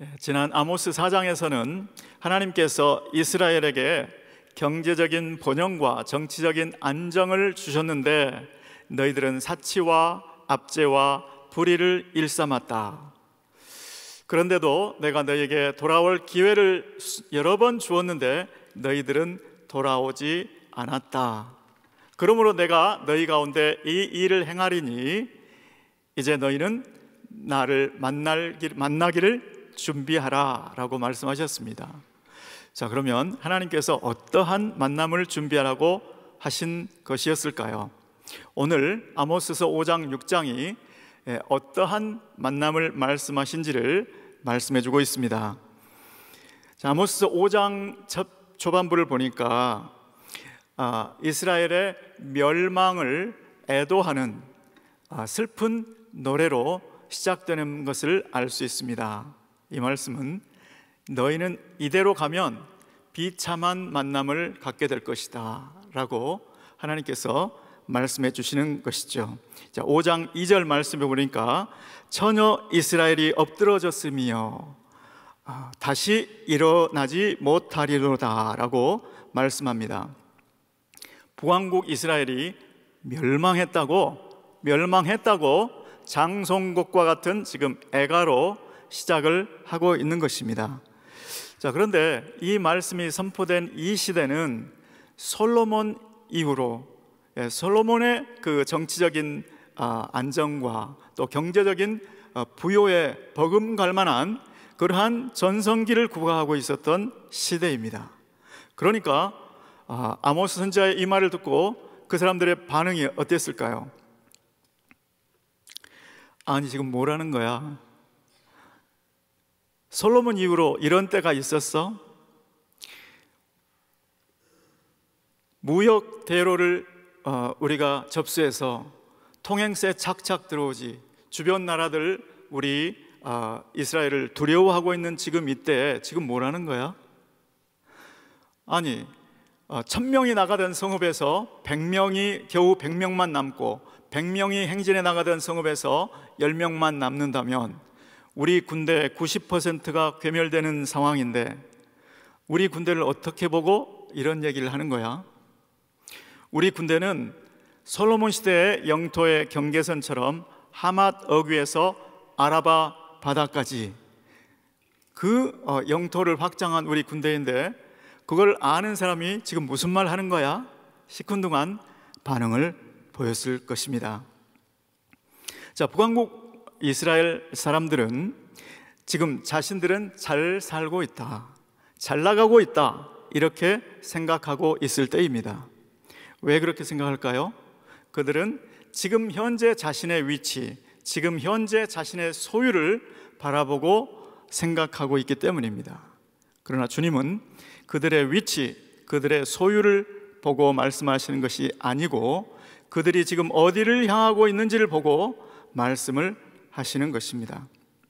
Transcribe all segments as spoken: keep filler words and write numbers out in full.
지난 아모스 사 장에서는 하나님께서 이스라엘에게 경제적인 번영과 정치적인 안정을 주셨는데 너희들은 사치와 압제와 불의를 일삼았다. 그런데도 내가 너희에게 돌아올 기회를 여러 번 주었는데 너희들은 돌아오지 않았다. 그러므로 내가 너희 가운데 이 일을 행하리니 이제 너희는 나를 만나기를, 만나기를 준비하라 라고 말씀하셨습니다. 자, 그러면 하나님께서 어떠한 만남을 준비하라고 하신 것이었을까요? 오늘 아모스서 오 장 육 장이 어떠한 만남을 말씀하신지를 말씀해 주고 있습니다. 자, 아모스서 오 장 첫 초반부를 보니까 아, 이스라엘의 멸망을 애도하는 아, 슬픈 노래로 시작되는 것을 알 수 있습니다. 이 말씀은 너희는 이대로 가면 비참한 만남을 갖게 될 것이다 라고 하나님께서 말씀해 주시는 것이죠. 자, 오 장 이 절 말씀해 보니까 처녀 이스라엘이 엎드러졌으며 아, 다시 일어나지 못하리로다 라고 말씀합니다. 북왕국 이스라엘이 멸망했다고 멸망했다고 장송곡과 같은 지금 애가로 시작을 하고 있는 것입니다. 자, 그런데 이 말씀이 선포된 이 시대는 솔로몬 이후로 솔로몬의 그 정치적인 안정과 또 경제적인 부요에 버금갈 만한 그러한 전성기를 구가하고 있었던 시대입니다. 그러니까 아모스 선지자의 이 말을 듣고 그 사람들의 반응이 어땠을까요? 아니, 지금 뭐라는 거야? 솔로몬 이후로 이런 때가 있었어? 무역 대로를 어, 우리가 접수해서 통행세 착착 들어오지, 주변 나라들 우리 어, 이스라엘을 두려워하고 있는 지금 이때 지금 뭐라는 거야? 아니, 어, 천 명이 나가던 성읍에서 백 명이 겨우 백 명만 남고 백 명이 행진해 나가던 성읍에서 열 명만 남는다면 우리 군대 구십 퍼센트가 괴멸되는 상황인데 우리 군대를 어떻게 보고 이런 얘기를 하는 거야? 우리 군대는 솔로몬 시대의 영토의 경계선처럼 하맛 어귀에서 아라바 바다까지 그 영토를 확장한 우리 군대인데 그걸 아는 사람이 지금 무슨 말 하는 거야? 시큰둥한 반응을 보였을 것입니다. 자, 북왕국 이스라엘 사람들은 지금 자신들은 잘 살고 있다, 잘 나가고 있다 이렇게 생각하고 있을 때입니다. 왜 그렇게 생각할까요? 그들은 지금 현재 자신의 위치, 지금 현재 자신의 소유를 바라보고 생각하고 있기 때문입니다. 그러나 주님은 그들의 위치, 그들의 소유를 보고 말씀하시는 것이 아니고 그들이 지금 어디를 향하고 있는지를 보고 말씀을 하시는 것입니다.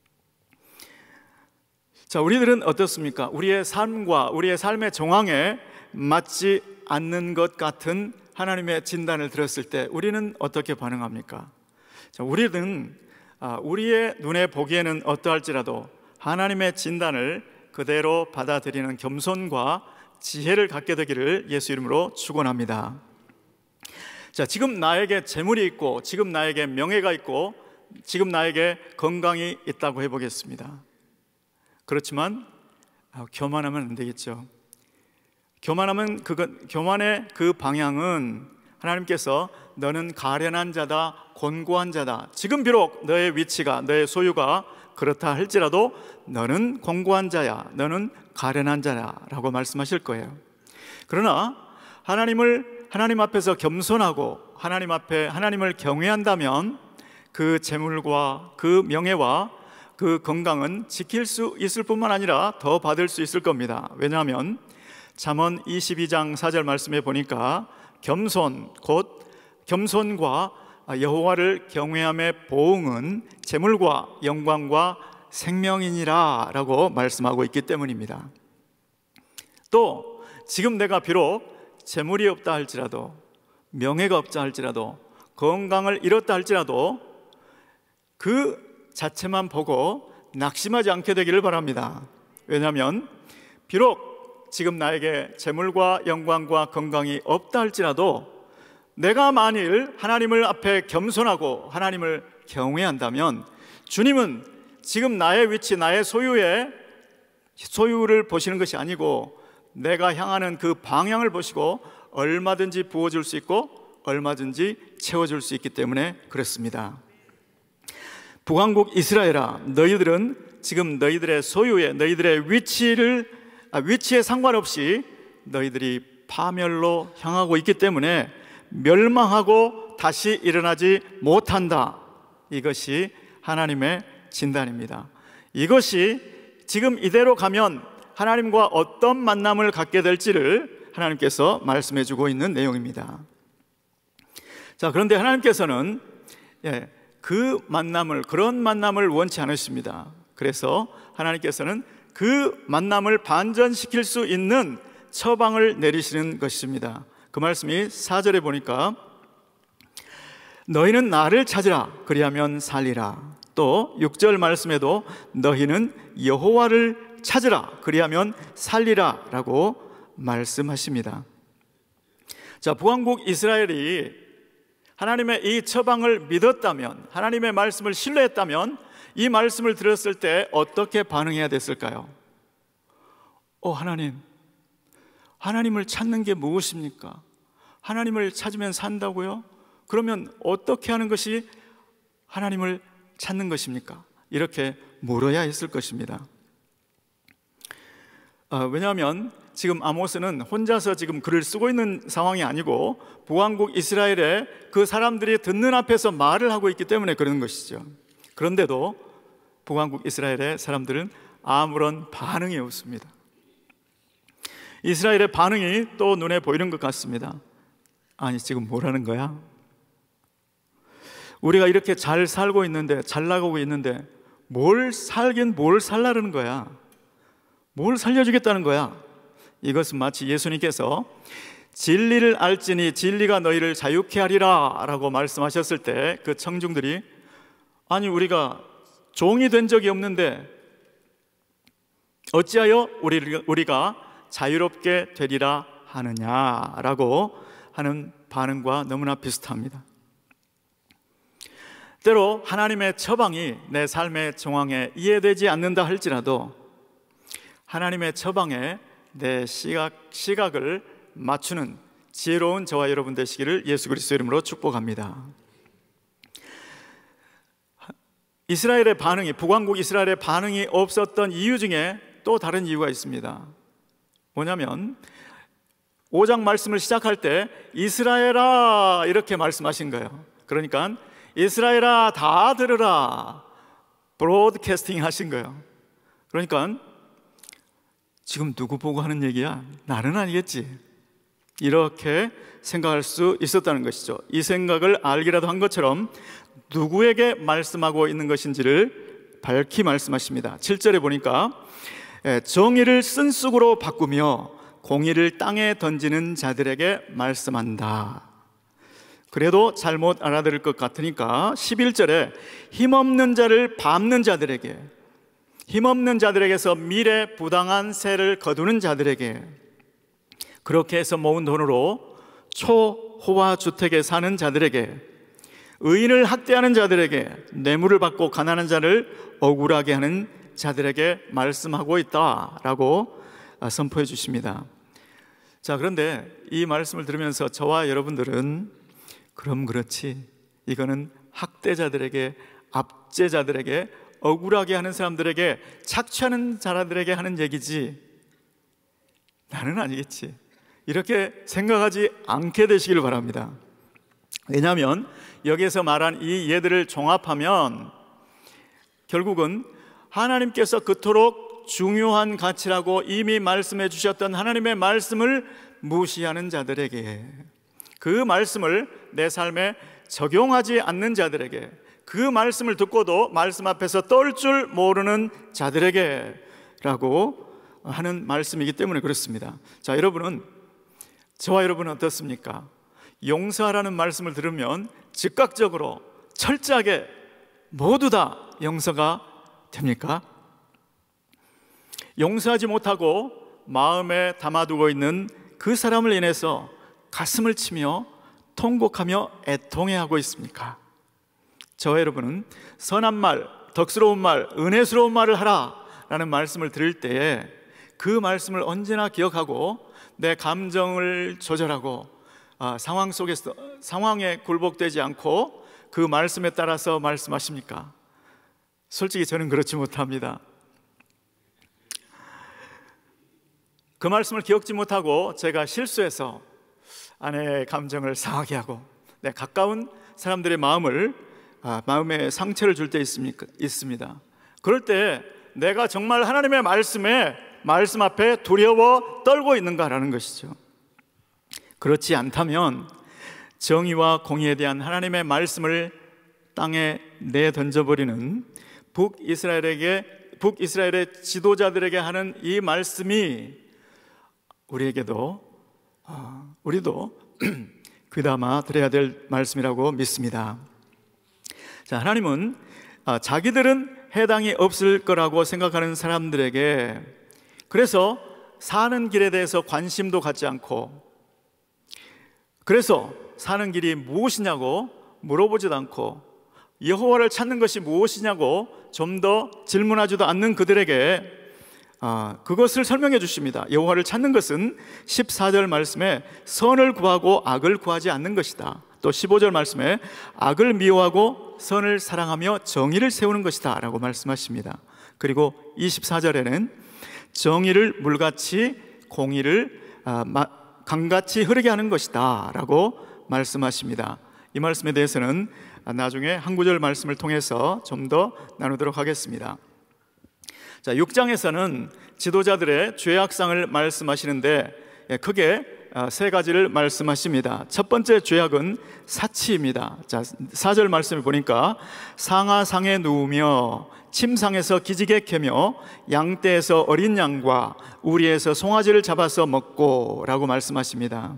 자, 우리들은 어떻습니까? 우리의 삶과 우리의 삶의 정황에 맞지 않는 것 같은 하나님의 진단을 들었을 때 우리는 어떻게 반응합니까? 자, 우리는 우리의 눈에 보기에는 어떠할지라도 하나님의 진단을 그대로 받아들이는 겸손과 지혜를 갖게 되기를 예수 이름으로 축원합니다. 자, 지금 나에게 재물이 있고 지금 나에게 명예가 있고 지금 나에게 건강이 있다고 해보겠습니다. 그렇지만 교만하면 안 되겠죠. 교만하면 그것, 교만의 그 방향은 하나님께서 너는 가련한 자다, 곤고한 자다, 지금 비록 너의 위치가, 너의 소유가 그렇다 할지라도 너는 곤고한 자야, 너는 가련한 자야 라고 말씀하실 거예요. 그러나 하나님을 하나님 앞에서 겸손하고 하나님 앞에 하나님을 경외한다면 그 재물과 그 명예와 그 건강은 지킬 수 있을 뿐만 아니라 더 받을 수 있을 겁니다. 왜냐하면 잠언 이십이 장 사 절 말씀에 보니까 겸손, 곧 겸손과 여호와를 경외함의 보응은 재물과 영광과 생명이니라 라고 말씀하고 있기 때문입니다. 또 지금 내가 비록 재물이 없다 할지라도, 명예가 없다 할지라도, 건강을 잃었다 할지라도 그 자체만 보고 낙심하지 않게 되기를 바랍니다. 왜냐하면 비록 지금 나에게 재물과 영광과 건강이 없다 할지라도 내가 만일 하나님을 앞에 겸손하고 하나님을 경외한다면 주님은 지금 나의 위치, 나의 소유의 소유를 보시는 것이 아니고 내가 향하는 그 방향을 보시고 얼마든지 부어줄 수 있고 얼마든지 채워줄 수 있기 때문에 그렇습니다. 북왕국 이스라엘아, 너희들은 지금 너희들의 소유에, 너희들의 위치를 아, 위치에 상관없이 너희들이 파멸로 향하고 있기 때문에 멸망하고 다시 일어나지 못한다. 이것이 하나님의 진단입니다. 이것이 지금 이대로 가면 하나님과 어떤 만남을 갖게 될지를 하나님께서 말씀해 주고 있는 내용입니다. 자, 그런데 하나님께서는 예, 그 만남을, 그런 만남을 원치 않으십니다. 그래서 하나님께서는 그 만남을 반전시킬 수 있는 처방을 내리시는 것입니다. 그 말씀이 사 절에 보니까 너희는 나를 찾으라 그리하면 살리라. 또 육 절 말씀에도 너희는 여호와를 찾으라 그리하면 살리라 라고 말씀하십니다. 자, 북왕국 이스라엘이 하나님의 이 처방을 믿었다면, 하나님의 말씀을 신뢰했다면 이 말씀을 들었을 때 어떻게 반응해야 됐을까요? 어, 하나님, 하나님을 찾는 게 무엇입니까? 하나님을 찾으면 산다고요? 그러면 어떻게 하는 것이 하나님을 찾는 것입니까? 이렇게 물어야 했을 것입니다. 아, 왜냐하면 지금 아모스는 혼자서 지금 글을 쓰고 있는 상황이 아니고 북왕국 이스라엘의 그 사람들이 듣는 앞에서 말을 하고 있기 때문에 그런 것이죠. 그런데도 북왕국 이스라엘의 사람들은 아무런 반응이 없습니다. 이스라엘의 반응이 또 눈에 보이는 것 같습니다. 아니, 지금 뭐라는 거야? 우리가 이렇게 잘 살고 있는데, 잘 나가고 있는데 뭘 살긴 뭘 살라는 거야? 뭘 살려주겠다는 거야? 이것은 마치 예수님께서 진리를 알지니 진리가 너희를 자유케 하리라 라고 말씀하셨을 때 그 청중들이 아니, 우리가 종이 된 적이 없는데 어찌하여 우리, 우리가 자유롭게 되리라 하느냐라고 하는 반응과 너무나 비슷합니다. 때로 하나님의 처방이 내 삶의 정황에 이해되지 않는다 할지라도 하나님의 처방에 내 시각, 시각을 맞추는 지혜로운 저와 여러분 되시기를 예수 그리스도 이름으로 축복합니다. 이스라엘의 반응이, 북왕국 이스라엘의 반응이 없었던 이유 중에 또 다른 이유가 있습니다. 뭐냐면 오 장 말씀을 시작할 때 이스라엘아 이렇게 말씀하신 거예요. 그러니까 이스라엘아 다 들으라 브로드캐스팅 하신 거예요. 그러니까 지금 누구 보고 하는 얘기야? 나는 아니겠지, 이렇게 생각할 수 있었다는 것이죠. 이 생각을 알기라도 한 것처럼 누구에게 말씀하고 있는 것인지를 밝히 말씀하십니다. 칠 절에 보니까 정의를 쓴쑥으로 바꾸며 공의를 땅에 던지는 자들에게 말씀한다. 그래도 잘못 알아들을 것 같으니까 십일 절에 힘없는 자를 밟는 자들에게, 힘없는 자들에게서 미래 부당한 세를 거두는 자들에게, 그렇게 해서 모은 돈으로 초호화 주택에 사는 자들에게, 의인을 학대하는 자들에게, 뇌물을 받고 가난한 자를 억울하게 하는 자들에게 말씀하고 있다라고 선포해 주십니다. 자, 그런데 이 말씀을 들으면서 저와 여러분들은 그럼 그렇지, 이거는 학대자들에게, 압제자들에게, 억울하게 하는 사람들에게, 착취하는 자들에게 하는 얘기지, 나는 아니겠지, 이렇게 생각하지 않게 되시길 바랍니다. 왜냐하면 여기에서 말한 이 예들을 종합하면 결국은 하나님께서 그토록 중요한 가치라고 이미 말씀해 주셨던 하나님의 말씀을 무시하는 자들에게, 그 말씀을 내 삶에 적용하지 않는 자들에게, 그 말씀을 듣고도 말씀 앞에서 떨 줄 모르는 자들에게 라고 하는 말씀이기 때문에 그렇습니다. 자, 여러분은, 저와 여러분은 어떻습니까? 용서하라는 말씀을 들으면 즉각적으로 철저하게 모두 다 용서가 됩니까? 용서하지 못하고 마음에 담아두고 있는 그 사람을 인해서 가슴을 치며 통곡하며 애통해하고 있습니까? 저 여러분은 선한 말, 덕스러운 말, 은혜스러운 말을 하라 라는 말씀을 들을 때에 그 말씀을 언제나 기억하고 내 감정을 조절하고 아, 상황 속에서 상황에 굴복되지 않고 그 말씀에 따라서 말씀하십니까? 솔직히 저는 그렇지 못합니다. 그 말씀을 기억지 못하고 제가 실수해서 아내의 감정을 상하게 하고 내 가까운 사람들의 마음을 아, 마음에 상처를 줄 때 있습니다. 그럴 때 내가 정말 하나님의 말씀에 말씀 앞에 두려워 떨고 있는가라는 것이죠. 그렇지 않다면 정의와 공의에 대한 하나님의 말씀을 땅에 내던져버리는 북이스라엘에게 북이스라엘의 지도자들에게 하는 이 말씀이 우리에게도 어, 우리도 귀담아 들어야 될 말씀이라고 믿습니다. 자, 하나님은 아, 자기들은 해당이 없을 거라고 생각하는 사람들에게 그래서 사는 길에 대해서 관심도 갖지 않고 그래서 사는 길이 무엇이냐고 물어보지도 않고 여호와를 찾는 것이 무엇이냐고 좀 더 질문하지도 않는 그들에게 아, 그것을 설명해 주십니다. 여호와를 찾는 것은 십사 절 말씀에 선을 구하고 악을 구하지 않는 것이다. 또 십오 절 말씀에 악을 미워하고 선을 사랑하며 정의를 세우는 것이다 라고 말씀하십니다. 그리고 이십사 절에는 정의를 물같이 공의를 아, 마, 강같이 흐르게 하는 것이다 라고 말씀하십니다. 이 말씀에 대해서는 나중에 한 구절 말씀을 통해서 좀 더 나누도록 하겠습니다. 자, 육 장에서는 지도자들의 죄악상을 말씀하시는데 크게 세 가지를 말씀하십니다. 첫 번째 죄악은 사치입니다. 자, 사 절 말씀을 보니까 상하상에 누우며 침상에서 기지개 캐며 양떼에서 어린 양과 우리에서 송아지를 잡아서 먹고 라고 말씀하십니다.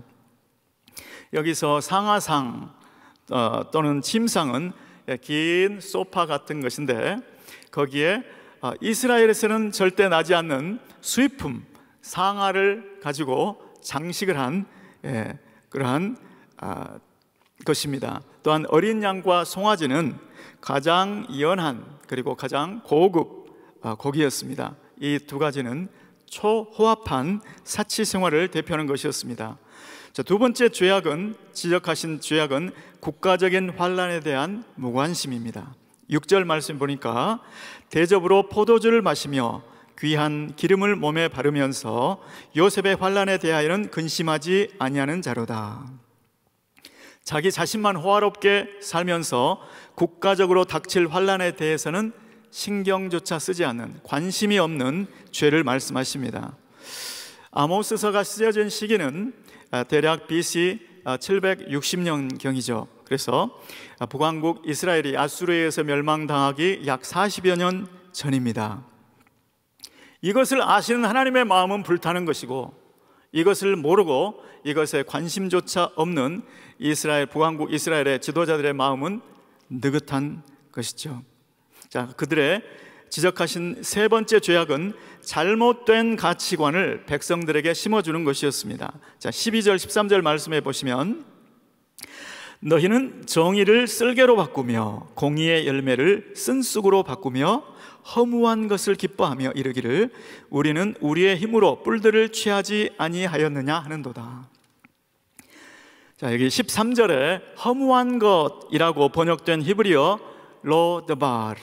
여기서 상하상 어, 또는 침상은 긴 소파 같은 것인데 거기에 어, 이스라엘에서는 절대 나지 않는 수입품 상아를 가지고 장식을 한 예, 그러한 아, 것입니다. 또한 어린 양과 송아지는 가장 연한 그리고 가장 고급 아, 고기였습니다. 이 두 가지는 초호합한 사치 생활을 대표하는 것이었습니다. 자, 두 번째 죄악은 지적하신 죄악은 국가적인 환난에 대한 무관심입니다. 육 절 말씀 보니까 대접으로 포도주를 마시며 귀한 기름을 몸에 바르면서 요셉의 환난에 대하여는 근심하지 아니하는 자로다. 자기 자신만 호화롭게 살면서 국가적으로 닥칠 환난에 대해서는 신경조차 쓰지 않는 관심이 없는 죄를 말씀하십니다. 아모스서가 쓰여진 시기는 대략 비씨 칠백육십 년경이죠. 그래서 북왕국 이스라엘이 아수르에 의해서 멸망당하기 약 사십여 년 전입니다. 이것을 아시는 하나님의 마음은 불타는 것이고 이것을 모르고 이것에 관심조차 없는 이스라엘 북왕국 이스라엘의 지도자들의 마음은 느긋한 것이죠. 자, 그들의 지적하신 세 번째 죄악은 잘못된 가치관을 백성들에게 심어주는 것이었습니다. 자, 십이 절 십삼 절 말씀해 보시면 너희는 정의를 쓸개로 바꾸며 공의의 열매를 쓴쑥으로 바꾸며 허무한 것을 기뻐하며 이르기를 우리는 우리의 힘으로 뿔들을 취하지 아니하였느냐 하는도다. 자, 여기 십삼 절에 허무한 것이라고 번역된 히브리어 로드바르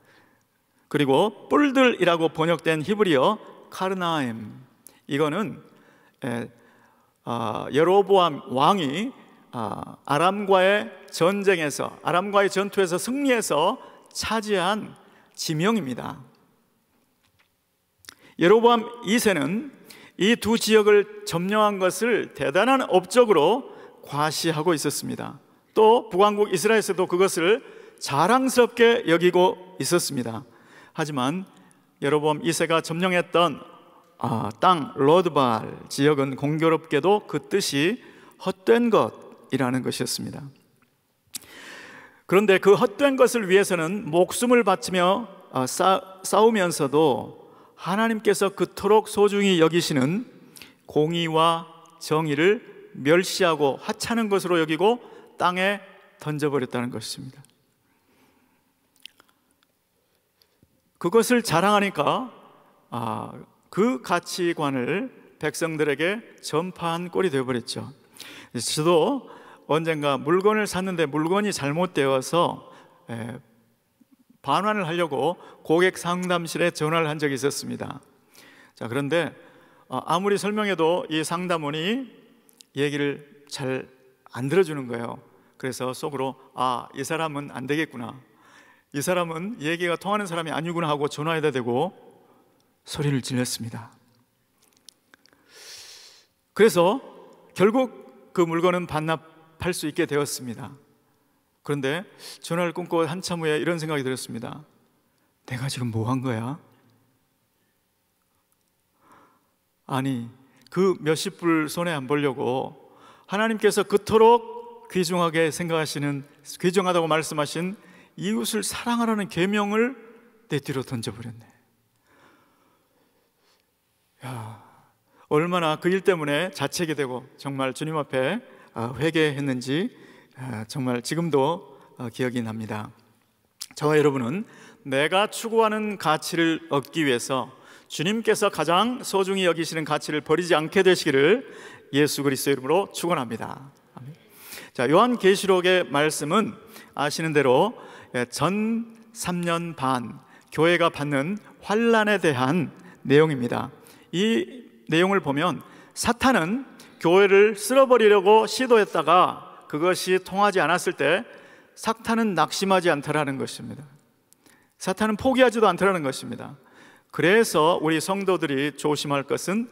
그리고 뿔들이라고 번역된 히브리어 카르나임, 이거는 에, 어, 여로보암 왕이 어, 아람과의 전쟁에서 아람과의 전투에서 승리해서 차지한 지명입니다. 여로보암 이 세는 이 두 지역을 점령한 것을 대단한 업적으로 과시하고 있었습니다. 또 북왕국 이스라엘에서도 그것을 자랑스럽게 여기고 있었습니다. 하지만 여로보암 이 세가 점령했던 아, 땅 로드발 지역은 공교롭게도 그 뜻이 헛된 것이라는 것이었습니다. 그런데 그 헛된 것을 위해서는 목숨을 바치며 싸, 싸우면서도 하나님께서 그토록 소중히 여기시는 공의와 정의를 멸시하고 하찮은 것으로 여기고 땅에 던져버렸다는 것입니다. 그것을 자랑하니까 아, 그 가치관을 백성들에게 전파한 꼴이 되어버렸죠. 저도 언젠가 물건을 샀는데 물건이 잘못되어서 에, 반환을 하려고 고객 상담실에 전화를 한 적이 있었습니다. 자, 그런데 아무리 설명해도 이 상담원이 얘기를 잘 안 들어주는 거예요. 그래서 속으로 아, 이 사람은 안 되겠구나, 이 사람은 얘기가 통하는 사람이 아니구나 하고 전화해야 되고 소리를 질렀습니다. 그래서 결국 그 물건은 반납할 수 있게 되었습니다. 그런데 전화를 끊고 한참 후에 이런 생각이 들었습니다. 내가 지금 뭐 한 거야? 아니, 그 몇십 불 손해 안 보려고 하나님께서 그토록 귀중하게 생각하시는, 귀중하다고 말씀하신 이웃을 사랑하라는 계명을 내 뒤로 던져버렸네. 야, 얼마나 그 일 때문에 자책이 되고 정말 주님 앞에 회개했는지 정말 지금도 기억이 납니다. 저와 여러분은 내가 추구하는 가치를 얻기 위해서 주님께서 가장 소중히 여기시는 가치를 버리지 않게 되시기를 예수 그리스도의 이름으로 축원합니다. 아멘. 자, 요한계시록의 말씀은 아시는 대로 전 삼 년 반 교회가 받는 환난에 대한 내용입니다. 이 내용을 보면 사탄은 교회를 쓸어버리려고 시도했다가 그것이 통하지 않았을 때 사탄은 낙심하지 않더라는 것입니다. 사탄은 포기하지도 않더라는 것입니다. 그래서 우리 성도들이 조심할 것은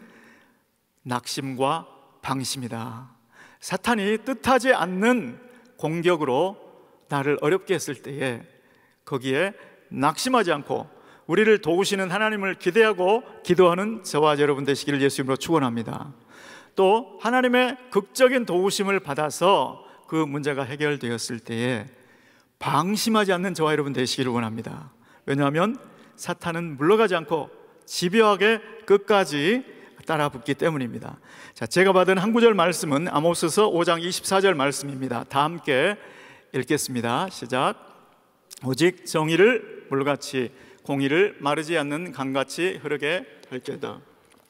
낙심과 방심이다. 사탄이 뜻하지 않는 공격으로 나를 어렵게 했을 때에 거기에 낙심하지 않고 우리를 도우시는 하나님을 기대하고 기도하는 저와 여러분 되시기를 예수 이름으로 축원합니다. 또 하나님의 극적인 도우심을 받아서 그 문제가 해결되었을 때에 방심하지 않는 저와 여러분 되시기를 원합니다. 왜냐하면 사탄은 물러가지 않고 집요하게 끝까지 따라붙기 때문입니다. 자, 제가 받은 한 구절 말씀은 아모스서 오 장 이십사 절 말씀입니다. 다 함께 읽겠습니다. 시작. 오직 정의를 물같이 공의를 마르지 않는 강같이 흐르게 할게다.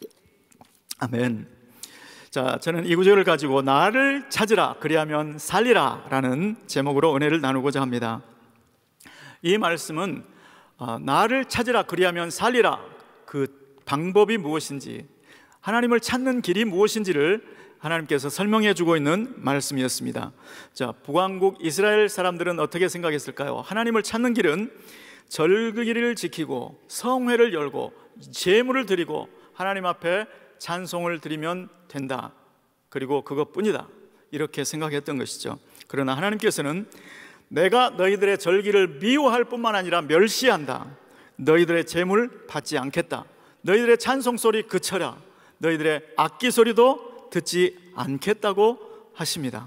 아멘. 자, 저는 이 구절을 가지고 나를 찾으라 그리하면 살리라 라는 제목으로 은혜를 나누고자 합니다. 이 말씀은 어, 나를 찾으라 그리하면 살리라, 그 방법이 무엇인지, 하나님을 찾는 길이 무엇인지를 하나님께서 설명해 주고 있는 말씀이었습니다. 자, 북왕국 이스라엘 사람들은 어떻게 생각했을까요? 하나님을 찾는 길은 절기를 지키고 성회를 열고 제물을 드리고 하나님 앞에 찬송을 드리면 된다, 그리고 그것뿐이다, 이렇게 생각했던 것이죠. 그러나 하나님께서는 내가 너희들의 절기를 미워할 뿐만 아니라 멸시한다, 너희들의 제물 받지 않겠다, 너희들의 찬송 소리 그쳐라, 너희들의 악기 소리도 듣지 않겠다고 하십니다.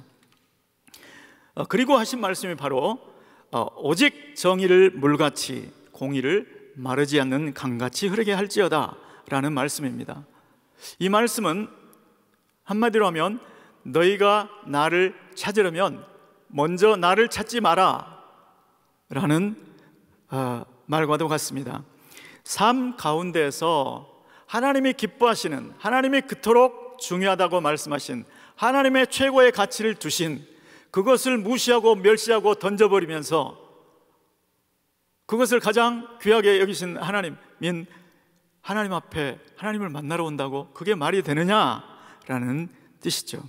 어, 그리고 하신 말씀이 바로 어, 오직 정의를 물같이 공의를 마르지 않는 강같이 흐르게 할지어다 라는 말씀입니다. 이 말씀은 한마디로 하면 너희가 나를 찾으려면 먼저 나를 찾지 마라 라는 어, 말과도 같습니다. 삶 가운데에서 하나님이 기뻐하시는, 하나님이 그토록 중요하다고 말씀하신 하나님의 최고의 가치를 두신 그것을 무시하고 멸시하고 던져버리면서 그것을 가장 귀하게 여기신 하나님인 하나님 앞에 하나님을 만나러 온다고 그게 말이 되느냐라는 뜻이죠.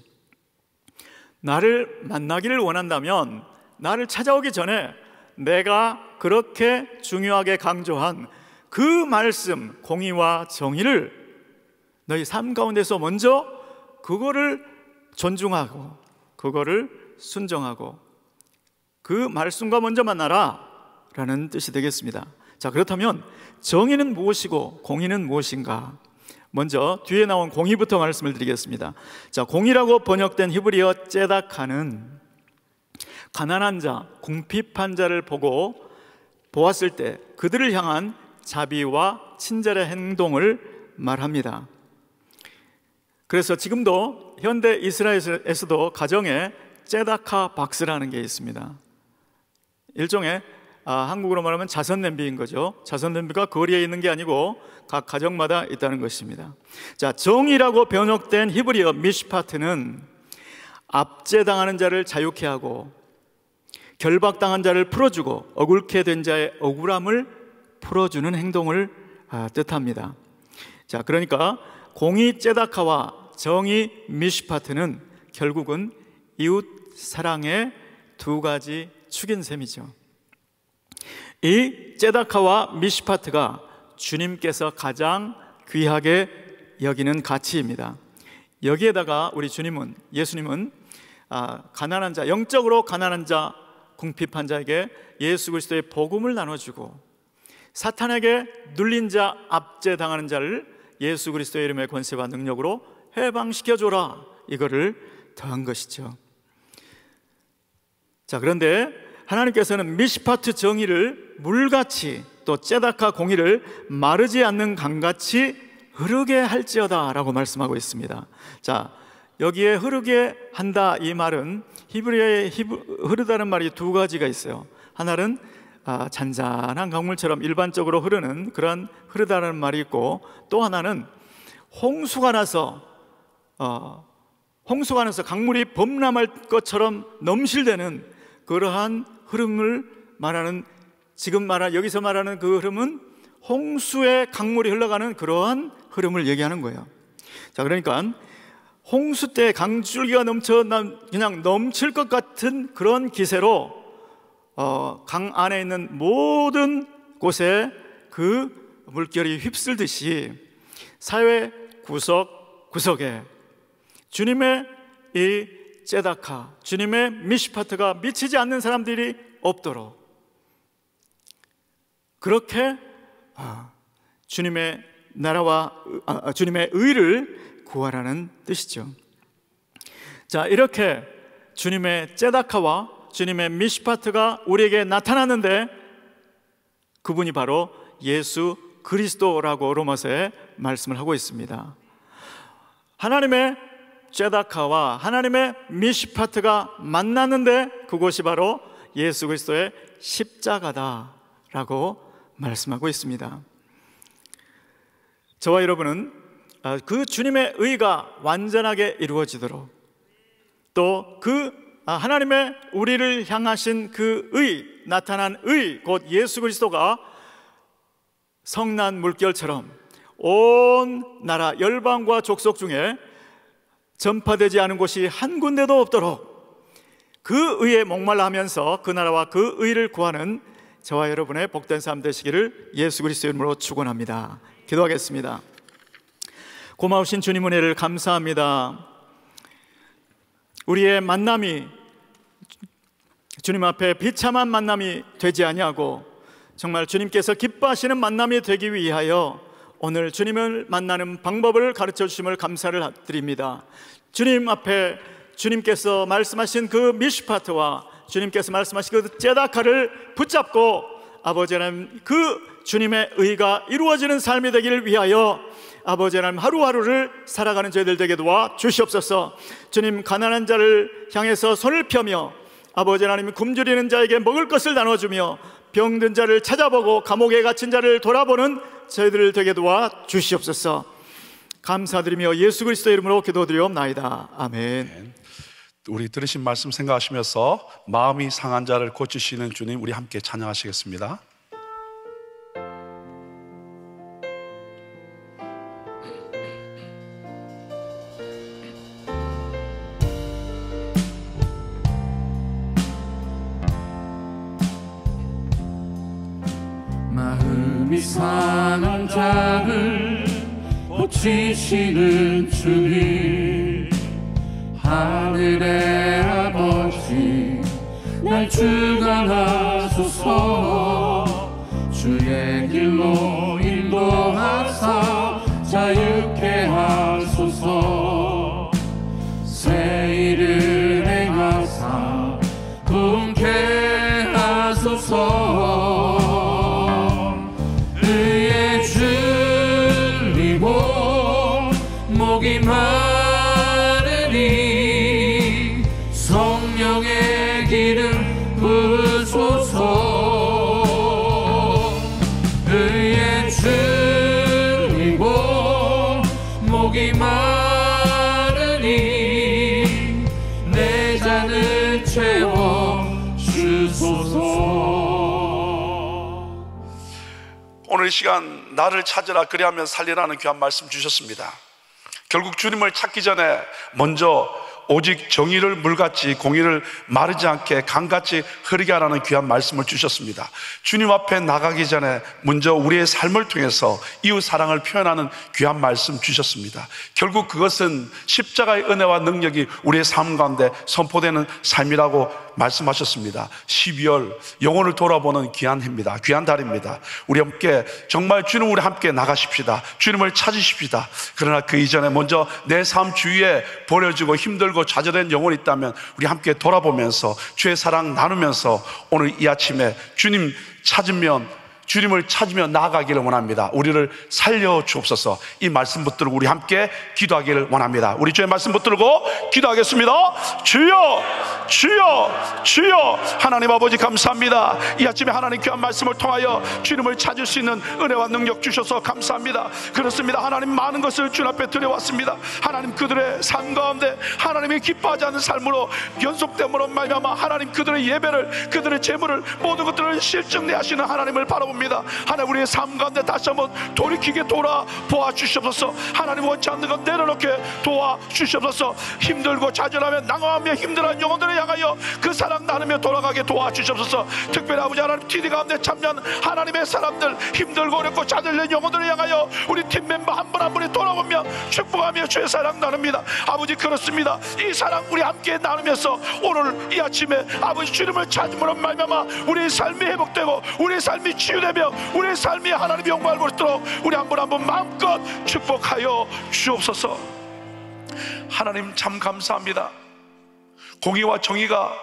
나를 만나기를 원한다면 나를 찾아오기 전에 내가 그렇게 중요하게 강조한 그 말씀, 공의와 정의를 너희 삶 가운데서 먼저 그거를 존중하고 그거를 순종하고 그 말씀과 먼저 만나라 라는 뜻이 되겠습니다. 자, 그렇다면 정의는 무엇이고 공의는 무엇인가? 먼저 뒤에 나온 공의부터 말씀을 드리겠습니다. 자, 공의라고 번역된 히브리어 째다카는 가난한 자, 궁핍한 자를 보고 보았을 때 그들을 향한 자비와 친절의 행동을 말합니다. 그래서 지금도 현대 이스라엘에서도 가정에 째다카 박스라는 게 있습니다. 일종의 아, 한국으로 말하면 자선 냄비인 거죠. 자선 냄비가 거리에 있는 게 아니고 각 가정마다 있다는 것입니다. 자, 정의라고 번역된 히브리어 미시파트는 압제당하는 자를 자유케 하고 결박당한 자를 풀어주고 억울케 된 자의 억울함을 풀어주는 행동을 아, 뜻합니다. 자, 그러니까 공의 째다카와 정의 미시파트는 결국은 이웃 사랑의 두 가지 축인 셈이죠. 이 째다카와 미시파트가 주님께서 가장 귀하게 여기는 가치입니다. 여기에다가 우리 주님은, 예수님은 아, 가난한 자, 영적으로 가난한 자, 궁핍한 자에게 예수 그리스도의 복음을 나눠주고 사탄에게 눌린 자, 압제당하는 자를 예수 그리스도의 이름의 권세와 능력으로 해방시켜줘라, 이거를 더한 것이죠. 자, 그런데 하나님께서는 미시파트 정의를 물같이 또 째다카 공의를 마르지 않는 강같이 흐르게 할지어다 라고 말씀하고 있습니다. 자, 여기에 흐르게 한다, 이 말은 히브리어에 히브, 흐르다는 말이 두 가지가 있어요. 하나는 아, 잔잔한 강물처럼 일반적으로 흐르는 그런 흐르다는 말이 있고, 또 하나는 홍수가 나서 어, 홍수가 나서 강물이 범람할 것처럼 넘실대는 그러한 흐름을 말하는, 지금 말한 여기서 말하는 그 흐름은 홍수의 강물이 흘러가는 그러한 흐름을 얘기하는 거예요. 자, 그러니까 홍수 때 강줄기가 넘쳐 그냥 넘칠 것 같은 그런 기세로 어, 강 안에 있는 모든 곳에 그 물결이 휩쓸듯이 사회 구석구석에 주님의 이 째다카, 주님의 미시파트가 미치지 않는 사람들이 없도록 그렇게 아, 주님의 나라와 아, 주님의 의를 구하라는 뜻이죠. 자, 이렇게 주님의 째다카와 주님의 미시파트가 우리에게 나타났는데 그분이 바로 예수 그리스도라고 로마서에 말씀을 하고 있습니다. 하나님의 째다카와 하나님의 미시파트가 만났는데 그곳이 바로 예수 그리스도의 십자가다라고 말씀하고 있습니다. 저와 여러분은 그 주님의 의가 완전하게 이루어지도록, 또 그 하나님의 우리를 향하신 그 의, 나타난 의, 곧 예수 그리스도가 성난 물결처럼 온 나라 열방과 족속 중에 전파되지 않은 곳이 한 군데도 없도록 그 의에 목말라 하면서 그 나라와 그 의를 구하는 저와 여러분의 복된 삶 되시기를 예수 그리스도의 이름으로 축원합니다. 기도하겠습니다. 고마우신 주님 은혜를 감사합니다. 우리의 만남이 주님 앞에 비참한 만남이 되지 아니하고 정말 주님께서 기뻐하시는 만남이 되기 위하여 오늘 주님을 만나는 방법을 가르쳐 주심을 감사를 드립니다. 주님 앞에 주님께서 말씀하신 그 미시파트와 주님께서 말씀하신 그 째다카를 붙잡고 아버지 하나님, 그 주님의 의가 이루어지는 삶이 되기를 위하여 아버지 하나님, 하루하루를 살아가는 저희들 되게 도와 주시옵소서. 주님, 가난한 자를 향해서 손을 펴며 아버지 하나님, 굶주리는 자에게 먹을 것을 나눠주며 병든 자를 찾아보고 감옥에 갇힌 자를 돌아보는 저희들을 되게 도와 주시옵소서. 감사드리며 예수 그리스도의 이름으로 기도드리옵나이다. 아멘. 우리 들으신 말씀 생각하시면서 마음이 상한 자를 고치시는 주님, 우리 함께 찬양하시겠습니다. 마음이 상한 자를 고치시는 주님, 하늘의 아버지 날 주관하소서. 주의 길로 인도하사 자유케 하소서. 새 일을 행하사 돈케 하소서. 목이 마르니 성령의 기름 부으소서. 의에 줄이고 목이 마르니 내 잔을 채워 주소서. 오늘 이 시간 나를 찾으라 그리하면 살리라는 귀한 말씀 주셨습니다. 결국 주님을 찾기 전에 먼저 오직 정의를 물같이 공의를 마르지 않게 강같이 흐르게 하라는 귀한 말씀을 주셨습니다. 주님 앞에 나가기 전에 먼저 우리의 삶을 통해서 이웃 사랑을 표현하는 귀한 말씀 주셨습니다. 결국 그것은 십자가의 은혜와 능력이 우리의 삶 가운데 선포되는 삶이라고 말씀하셨습니다. 십이월 영혼을 돌아보는 귀한 해입니다. 귀한 달입니다. 우리 함께 정말 주님 우리 함께 나가십시다. 주님을 찾으십시다. 그러나 그 이전에 먼저 내 삶 주위에 버려지고 힘들고 좌절된 영혼이 있다면 우리 함께 돌아보면서 주의 사랑 나누면서 오늘 이 아침에 주님 찾으면 주님을 찾으며 나아가기를 원합니다. 우리를 살려 주옵소서. 이 말씀 붙들고 우리 함께 기도하기를 원합니다. 우리 주의 말씀 붙들고 기도하겠습니다. 주여 주여 주여. 하나님 아버지 감사합니다. 이 아침에 하나님 귀한 말씀을 통하여 주님을 찾을 수 있는 은혜와 능력 주셔서 감사합니다. 그렇습니다. 하나님 많은 것을 주님 앞에 드려왔습니다. 하나님 그들의 삶 가운데 하나님이 기뻐하지 않는 삶으로 연속됨으로 말미암아 하나님 그들의 예배를 그들의 재물을 모든 것들을 실증내 하시는 하나님을 바라봅니다. 하나님 우리의 삶 가운데 다시 한번 돌이키게 돌아보아 주시옵소서. 하나님 원치 않는 것 내려놓게 도와 주시옵소서. 힘들고 좌절하며 낭망하며 힘들어하는 영혼들을 향하여 그 사랑 나누며 돌아가게 도와 주시옵소서. 특별히 아버지 하나님 티디 가운데 참여한 하나님의 사람들 힘들고 어렵고 좌절된 영혼들을 향하여 우리 팀 멤버 한 분 한 분이 돌아보며 축복하며 주의 사랑 나눕니다. 아버지 그렇습니다. 이 사랑 우리 함께 나누면서 오늘 이 아침에 아버지 주님을 찾음으로 말미암아 우리의 삶이 회복되고 우리의 삶이 치유 되며 우리의 삶이 하나님의 영광을 보도록 우리 한 분 한 분 마음껏 축복하여 주옵소서. 하나님 참 감사합니다. 공의와 정의가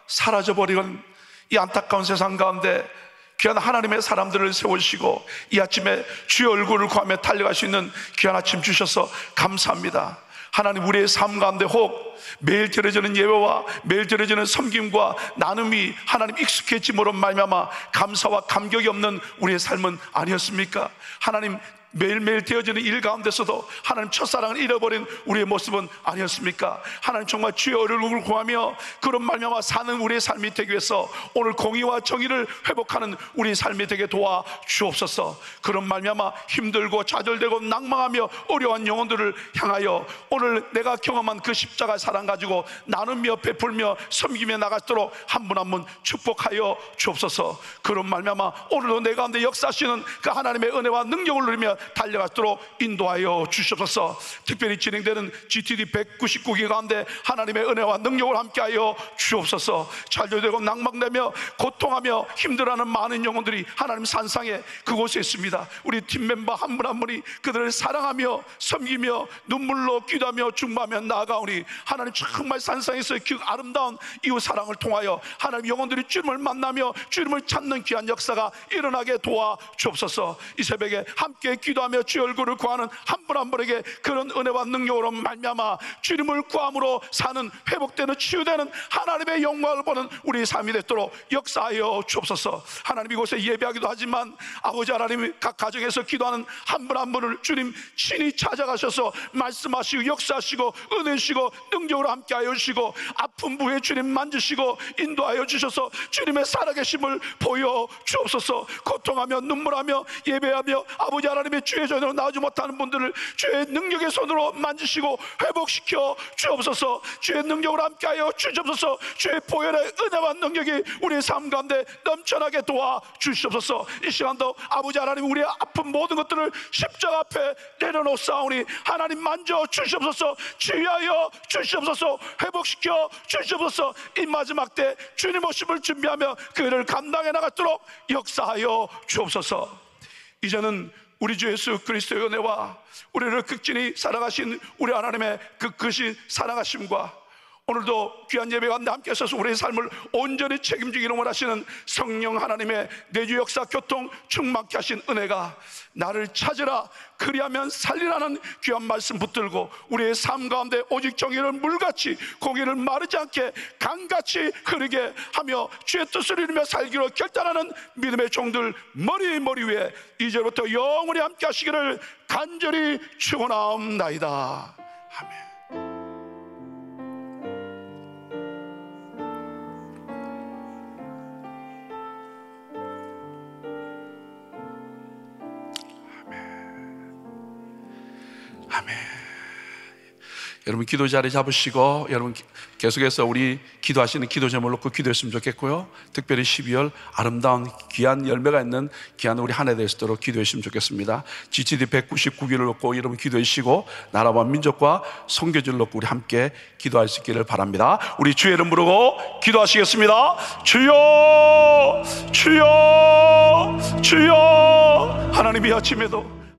사라져버리는 이 안타까운 세상 가운데 귀한 하나님의 사람들을 세우시고 이 아침에 주의 얼굴을 구하며 달려갈 수 있는 귀한 아침 주셔서 감사합니다. 하나님 우리의 삶 가운데 혹 매일 드려지는 예배와 매일 드려지는 섬김과 나눔이 하나님 익숙해짐으로 말미암아 감사와 감격이 없는 우리의 삶은 아니었습니까? 하나님 매일매일 되어지는 일 가운데서도 하나님 첫사랑을 잃어버린 우리의 모습은 아니었습니까? 하나님 정말 주의 얼굴을 구하며 그런 말미암아 사는 우리의 삶이 되기 위해서 오늘 공의와 정의를 회복하는 우리의 삶이 되게 도와 주옵소서. 그런 말미암아 힘들고 좌절되고 낭망하며 어려운 영혼들을 향하여 오늘 내가 경험한 그 십자가 사랑 가지고 나누며 베풀며 섬기며 나가도록 한 분 한 분 축복하여 주옵소서. 그런 말미암아 오늘도 내 가운데 역사하시는 그 하나님의 은혜와 능력을 누리며 달려가도록 인도하여 주시옵소서. 특별히 진행되는 지티디 백구십구 기 가운데 하나님의 은혜와 능력을 함께하여 주옵소서. 좌절되고 낭망되며 고통하며 힘들어하는 많은 영혼들이 하나님 산상에 그곳에 있습니다. 우리 팀 멤버 한 분 한 분이 그들을 사랑하며 섬기며 눈물로 기도하며 중보하며 나아가오니 하나님 정말 산상에서의 그 아름다운 이웃 사랑을 통하여 하나님 영혼들이 주님을 만나며 주님을 찾는 귀한 역사가 일어나게 도와 주옵소서. 이 새벽에 함께 기도하며 주의 얼굴을 구하는 한 분 한 분에게 그런 은혜와 능력으로 말미암아 주님을 구함으로 사는 회복되는 치유되는 하나님의 영광을 보는 우리의 삶이 되도록 역사하여 주옵소서. 하나님 이곳에 예배하기도 하지만 아버지 하나님 각 가정에서 기도하는 한 분 한 분을 주님 친히 찾아가셔서 말씀하시고 역사하시고 은혜시고 능력으로 함께하여 주시고 아픈 부에 주님 만지시고 인도하여 주셔서 주님의 살아계심을 보여 주옵소서. 고통하며 눈물하며 예배하며 아버지 하나님의 주의 전으로 나오지 못하는 분들을 주의 능력의 손으로 만지시고 회복시켜 주옵소서. 주의 능력으로 함께하여 주옵소서. 주의 보혈의 은혜와 능력이 우리의 삶 가운데 넘쳐나게 도와 주시옵소서. 이 시간도 아버지 하나님 우리의 아픈 모든 것들을 십자가 앞에 내려놓사오니 하나님 만져 주시옵소서. 치유하여 주시옵소서. 회복시켜 주시옵소서. 이 마지막 때 주님 오심을 준비하며 그를 감당해 나가도록 역사하여 주옵소서. 이제는 우리 주 예수 그리스도의 은혜와 우리를 극진히 사랑하신 우리 하나님의 그 크신 사랑하심과 오늘도 귀한 예배 가운데 함께 서서 우리의 삶을 온전히 책임지기를 원하시는 성령 하나님의 내주 역사 교통 충만케 하신 은혜가 나를 찾으라 그리하면 살리라는 귀한 말씀 붙들고 우리의 삶 가운데 오직 정의를 물같이 공의를 마르지 않게 강같이 흐르게 하며 주의 뜻을 이루며 살기로 결단하는 믿음의 종들 머리 머리 위에 이제부터 영원히 함께 하시기를 간절히 축원하옵나이다. 아멘. 아멘. 여러분 기도 자리 잡으시고 여러분 계속해서 우리 기도하시는 기도 제목을 놓고 기도했으면 좋겠고요. 특별히 십이월 아름다운 귀한 열매가 있는 귀한 우리 한 해 되시도록 기도했으면 좋겠습니다. 지지디 백구십구 기를 놓고 여러분 기도하시고 나라와 민족과 선교지를 놓고 우리 함께 기도할 수 있기를 바랍니다. 우리 주의 이름 부르고 기도하시겠습니다. 주여 주여 주여. 하나님이 아침에도